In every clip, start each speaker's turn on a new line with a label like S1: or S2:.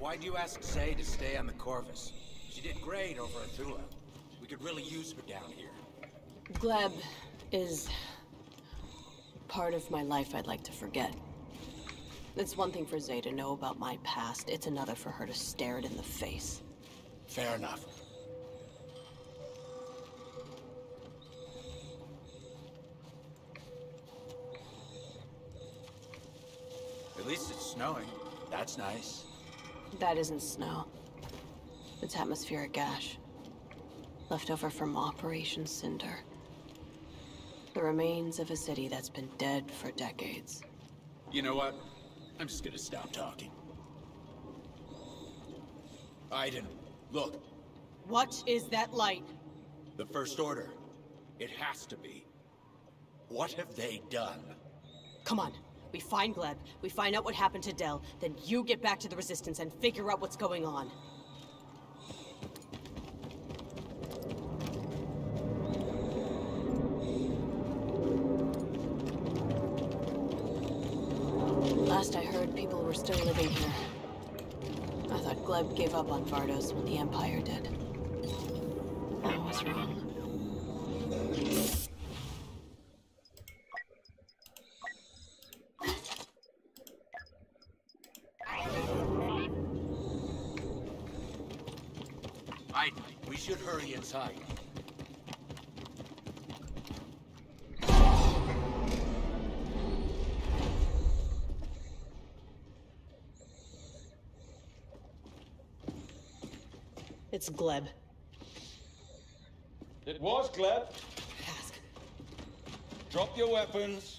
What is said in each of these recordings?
S1: why'd you ask Zay to stay on the Corvus? She did great over at Thula. We could really use her down here.
S2: Gleb is part of my life I'd like to forget. It's one thing for Zay to know about my past, it's another for her to stare it in the face.
S1: Fair enough. At least it's snowing. That's nice.
S2: That isn't snow. It's atmospheric ash. Left over from Operation Cinder. The remains of a city that's been dead for decades.
S1: You know what? I'm just gonna stop talking. Iden, look.
S2: What is that light?
S1: The First Order. It has to be. What have they done?
S2: Come on. We find Gleb, we find out what happened to Del, then you get back to the Resistance and figure out what's going on. Last I heard, people were still living here. I thought Gleb gave up on Vardos when the Empire did. I was wrong.
S1: Iden, we should hurry inside.
S2: It's Gleb.
S3: It was Gleb.
S2: Hask.
S3: Drop your weapons.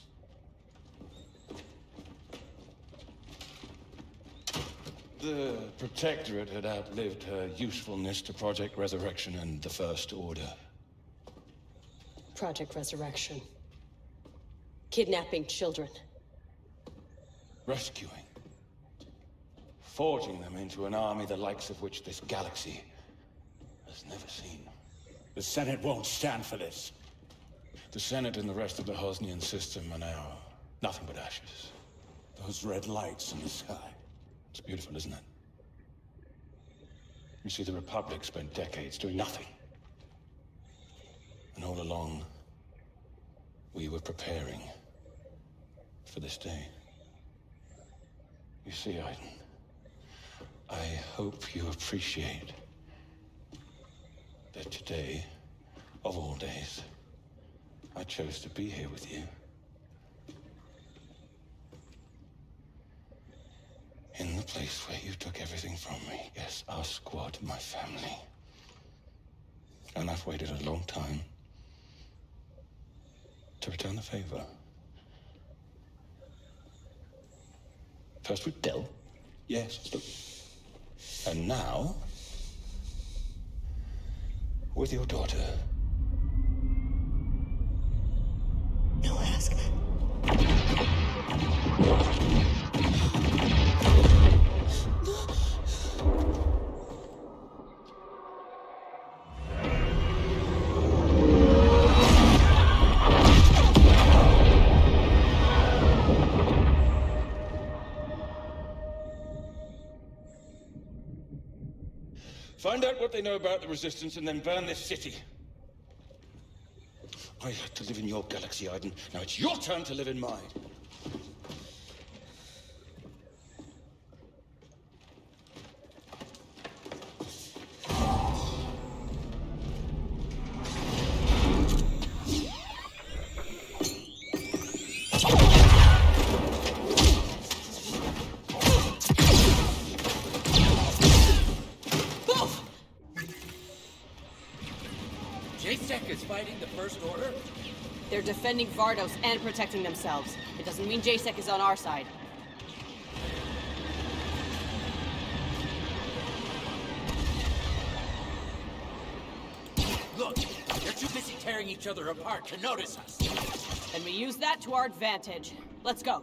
S3: The Protectorate had outlived her usefulness to Project Resurrection and the First Order.
S2: Project Resurrection. Kidnapping children.
S3: Rescuing. Forging them into an army the likes of which this galaxy has never seen.
S1: The Senate won't stand for this.
S3: The Senate and the rest of the Hosnian system are now nothing but ashes.
S1: Those red lights in the sky.
S3: It's beautiful, isn't it? You see, the Republic spent decades doing nothing. And all along, we were preparing for this day. You see, Iden, I hope you appreciate that today, of all days, I chose to be here with you. In the place where you took everything from me. Yes, our squad, my family. And I've waited a long time to return the favor. First with Del. Yes, look. And now, with your daughter.
S2: No, Hask.
S3: Find out what they know about the Resistance and then burn this city. I had to live in your galaxy, Iden. Now it's your turn to live in mine.
S2: They're defending Vardos and protecting themselves. It doesn't mean JSEC is on our side.
S1: Look, they're too busy tearing each other apart to notice us.
S2: And we use that to our advantage. Let's go.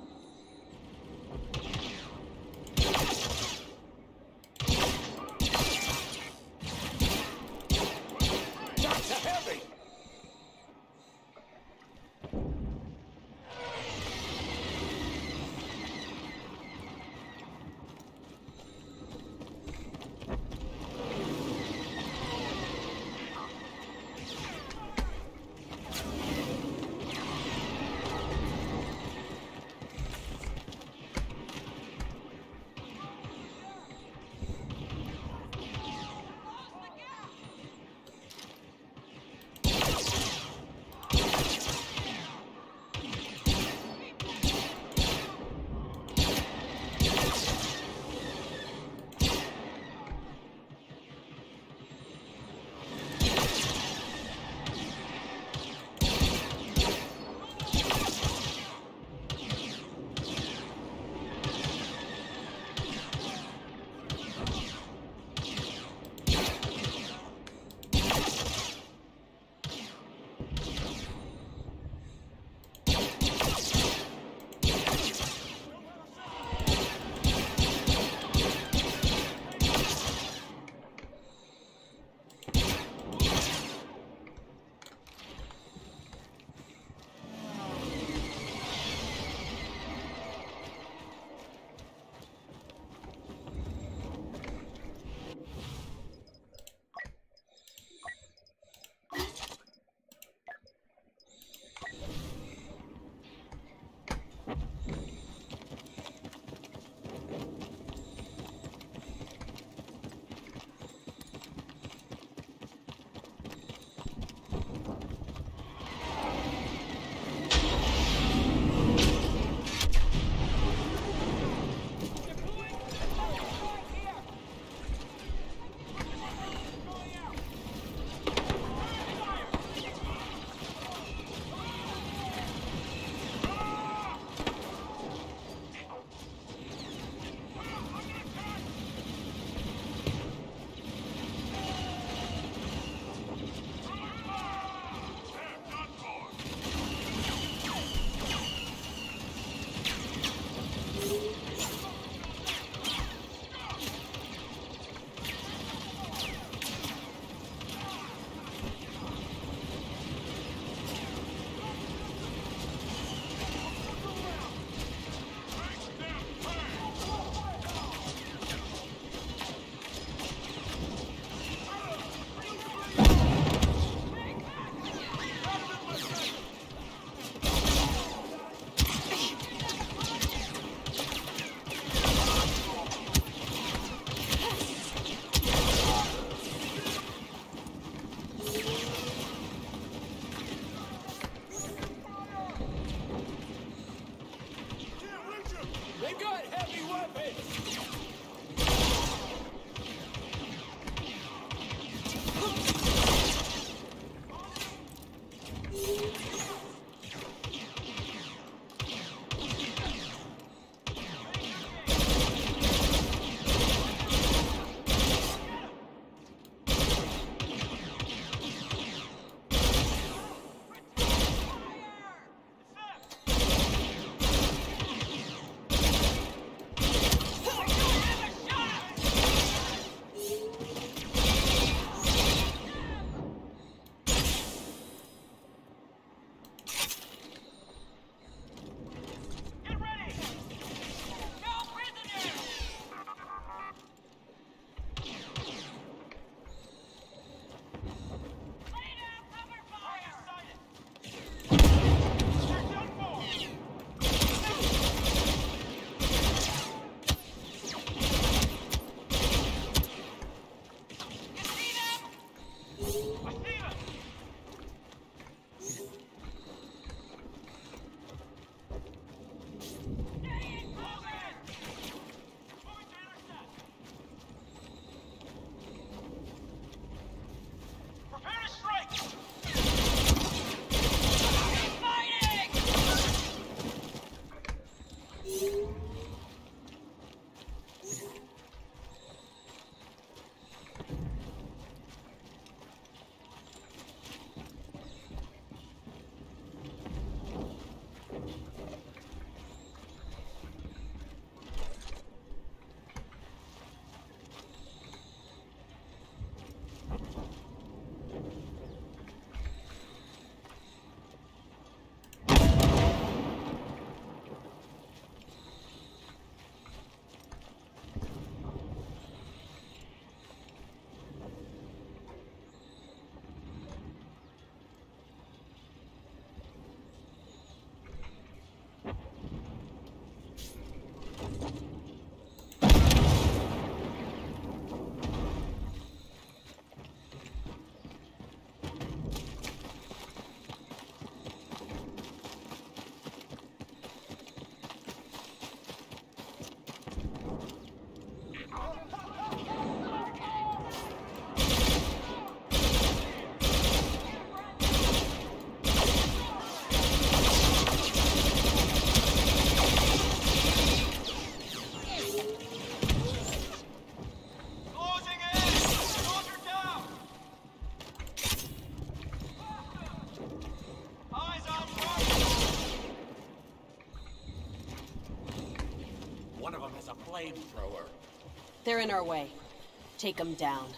S2: They're in our way. Take them down.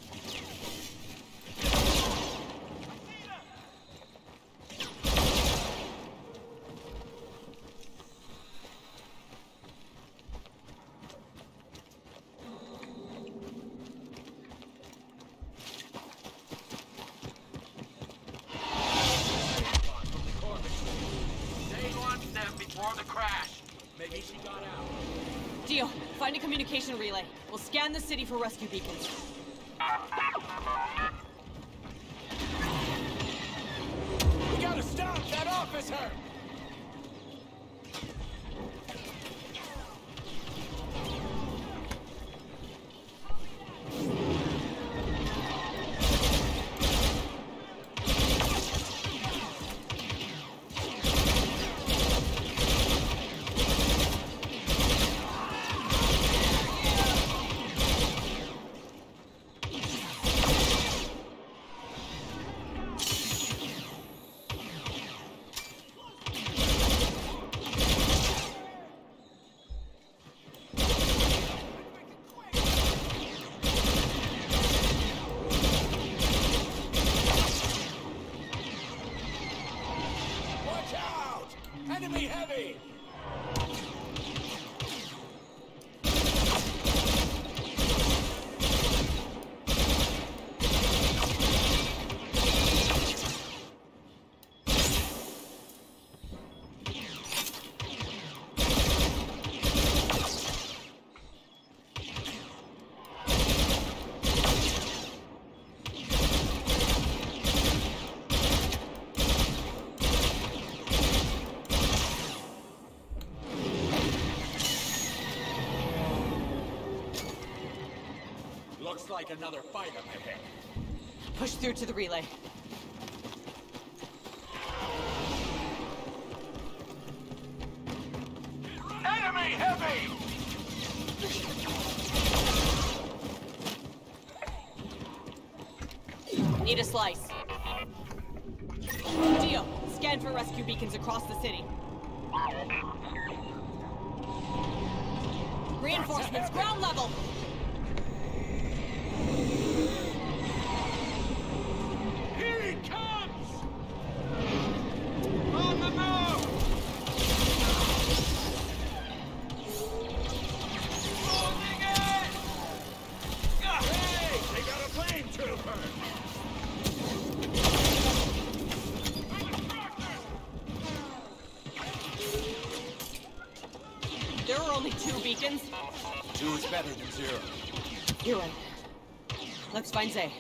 S4: Find a communication relay. We'll scan the city for rescue beacons.
S1: We gotta stop that officer! Enemy heavy! Looks like another fight up ahead.
S4: Push through to the relay.
S1: Enemy heavy!
S4: Need a slice. Dio, scan for rescue beacons across the city. Reinforcements, ground level!
S1: Here he comes! On the move! Moving in! Hey, they got a flame trooper!
S4: There are only 2 beacons.
S1: 2 is better than 0.
S4: You're right. Let's find Zay.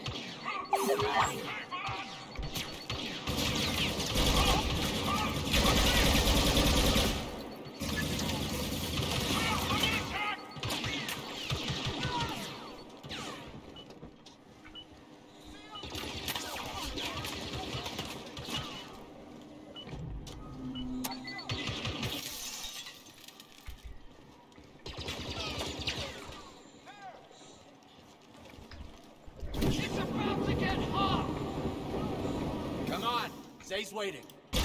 S1: Zay's waiting.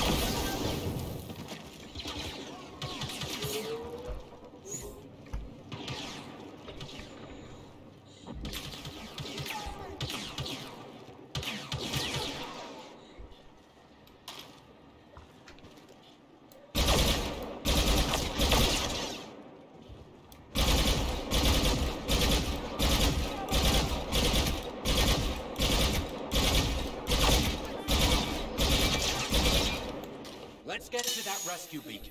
S1: Let's get to that rescue beacon.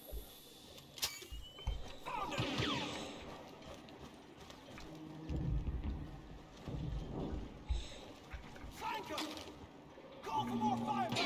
S1: Flank him! Call for more firepower!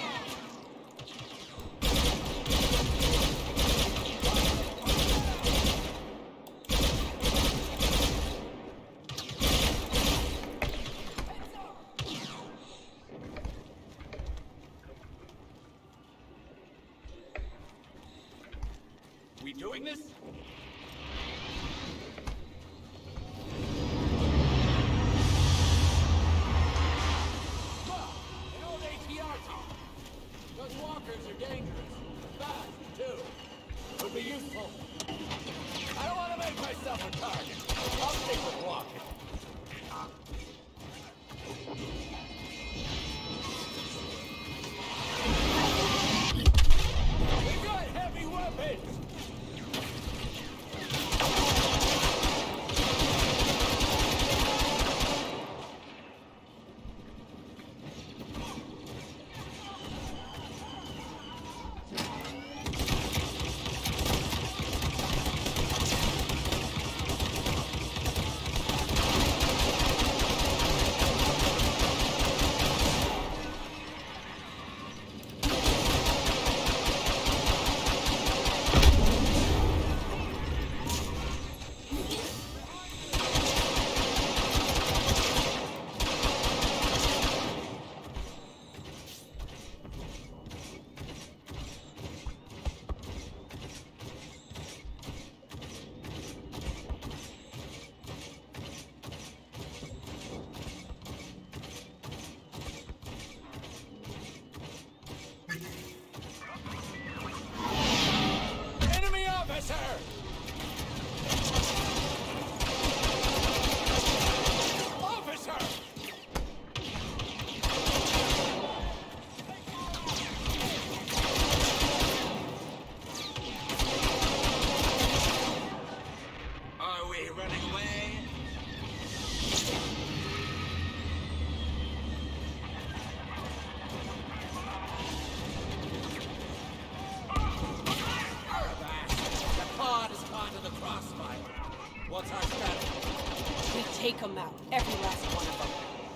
S4: Take them out. Every last one of them.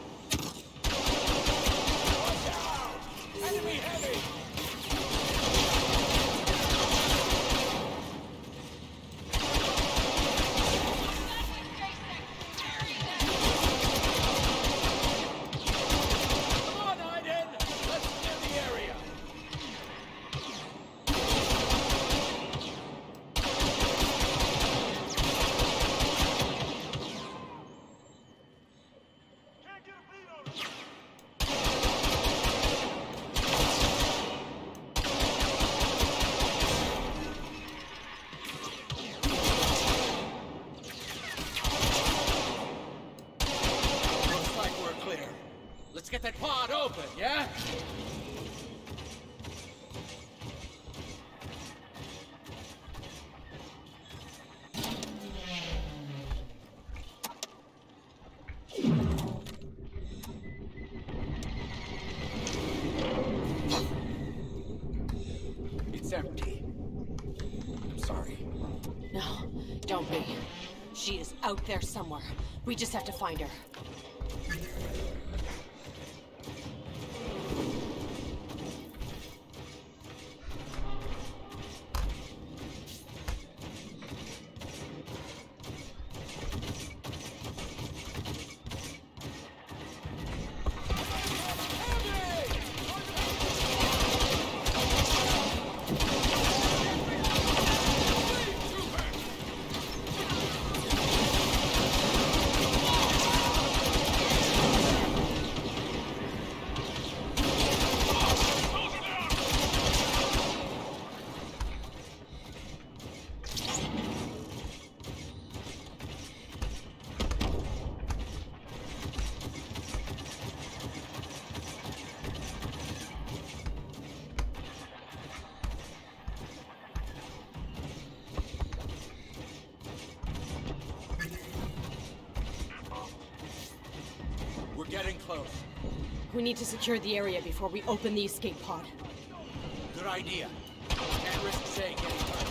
S1: Enemy heavy! Come on, Iden! Let's clear the area! Let's get that pod open, yeah? It's empty. I'm sorry.
S4: No, don't be. She is out there somewhere. We just have to find her.
S1: Getting close.
S4: We need to secure the area before we open the escape pod.
S1: Good idea. Can't risk saying getting hurt.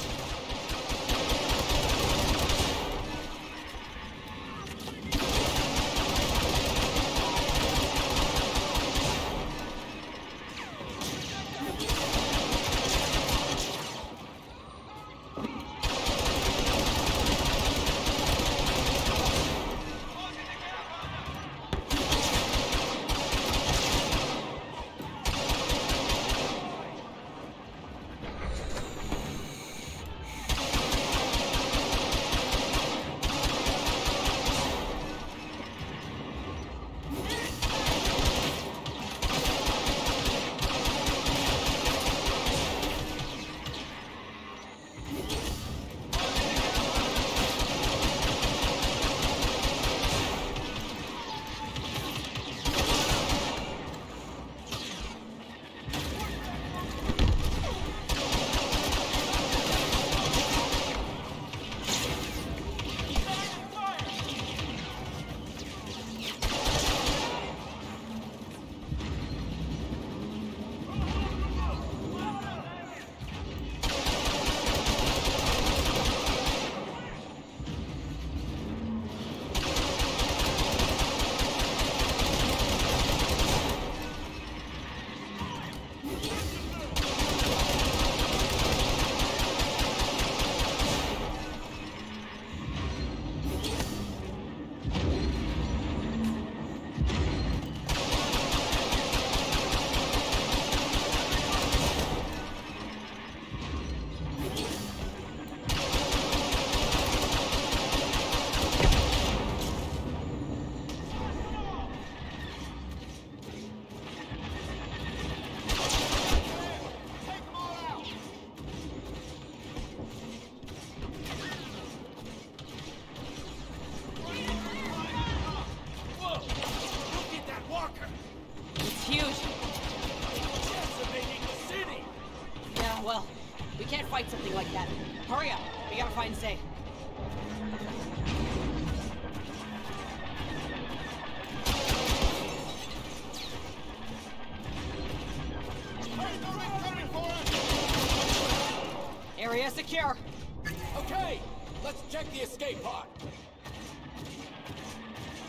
S4: fight something like that. Hurry up. We gotta find Zay. Area secure.
S1: Okay, let's check the escape pod.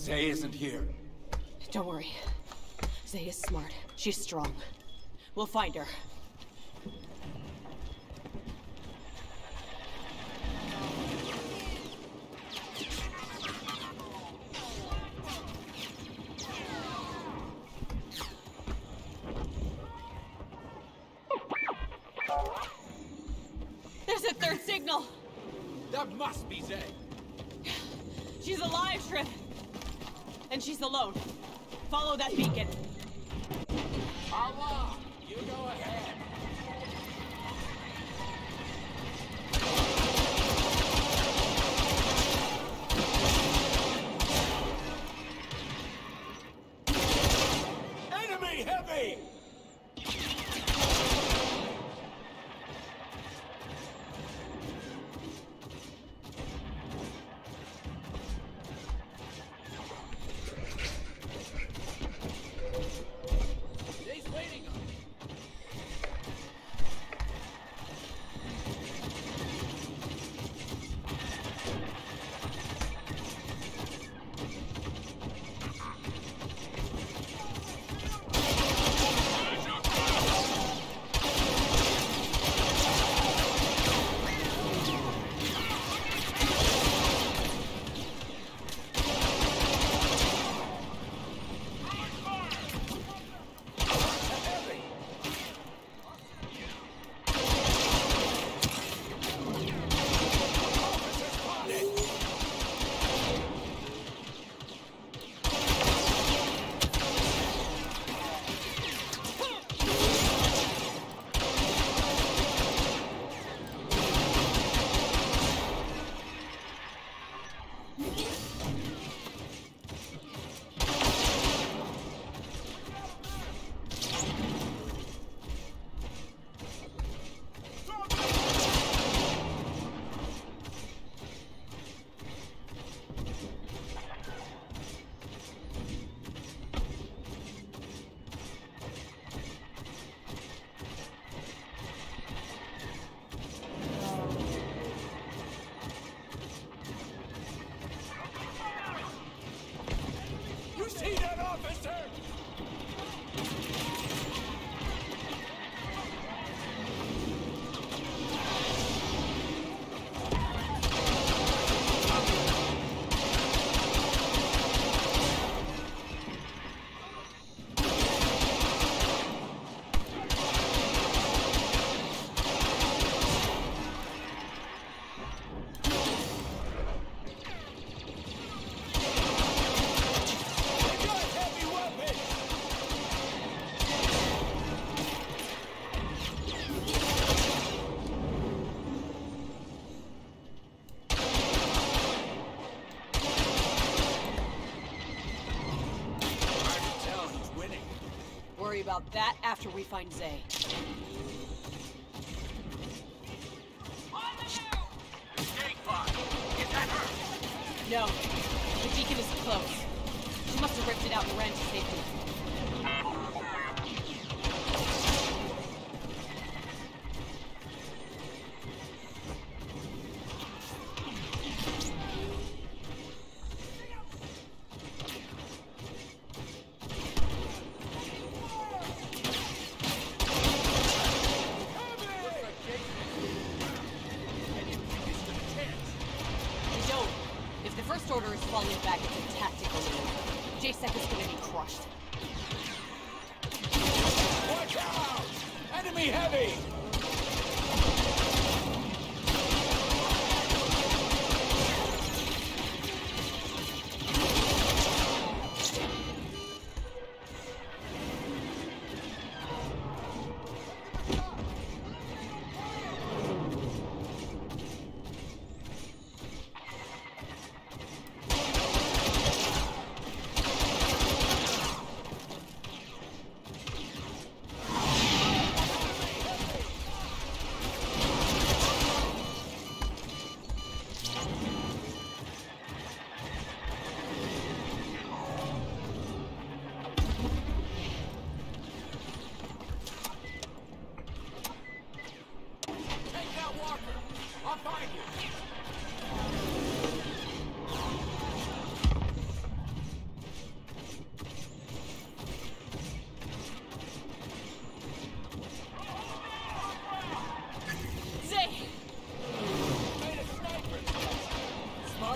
S1: Zay isn't here.
S4: Don't worry. Zay is smart. She's strong. We'll find her. There's a third signal!
S1: That must be Zay.
S4: She's alive, Shriv! And she's alone. Follow that beacon.
S1: Allah, you go ahead. Enemy heavy!
S4: About that after we find Zay. No. The beacon is close. She must have ripped it out and ran to safety.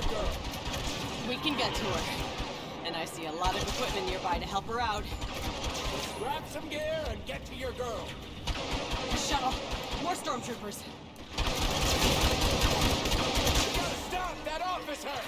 S1: my girl?
S4: We can get to her. And I see a lot of equipment nearby to help her out.
S1: Just grab some gear and get to your girl.
S4: A shuttle. More stormtroopers.
S1: You gotta stop that officer!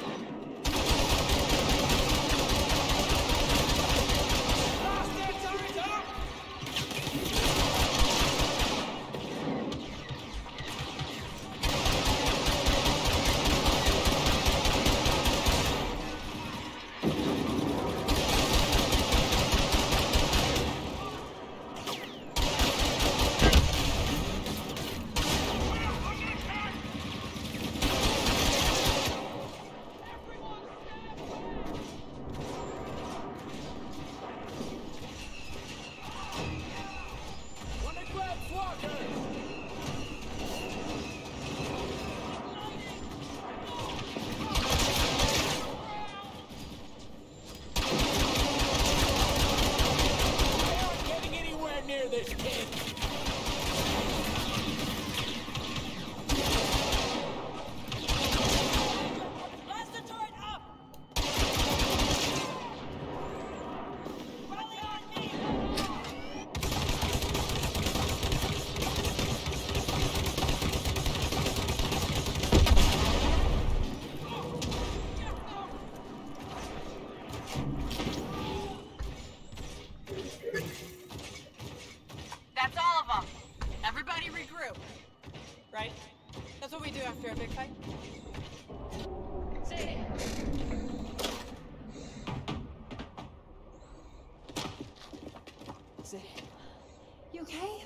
S4: That's all of them. Everybody regroup. Right? That's what we do after a big fight. See? Sit. You okay?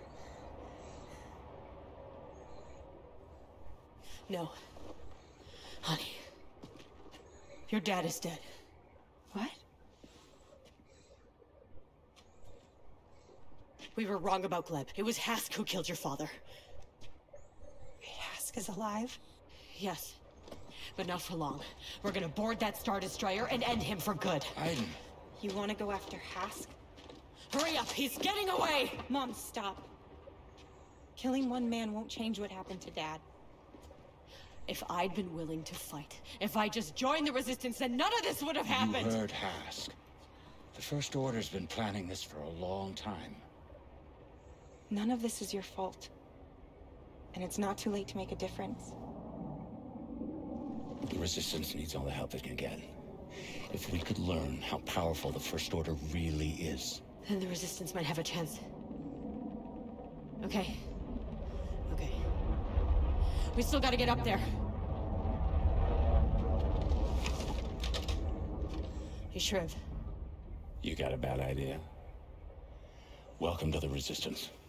S4: No. Honey. Your dad is dead. What? We were wrong about Gleb. It was Hask who killed your father.
S5: Hask is alive?
S4: Yes. But not for long. We're gonna board that Star Destroyer and end him for good.
S3: Iden.
S5: You want to go after Hask?
S4: Hurry up! He's getting away!
S5: Mom, stop. Killing one man won't change what happened to Dad.
S4: If I'd been willing to fight, if I just joined the Resistance, then none of this would have happened!
S3: You heard Hask. The First Order's been planning this for a long time.
S5: None of this is your fault. And it's not too late to make a difference.
S3: The Resistance needs all the help it can get. If we could learn how powerful the First Order really is.
S4: Then the Resistance might have a chance. Okay. Okay. We still gotta get up there. Hey, Shriv.
S3: You got a bad idea? Welcome to the Resistance.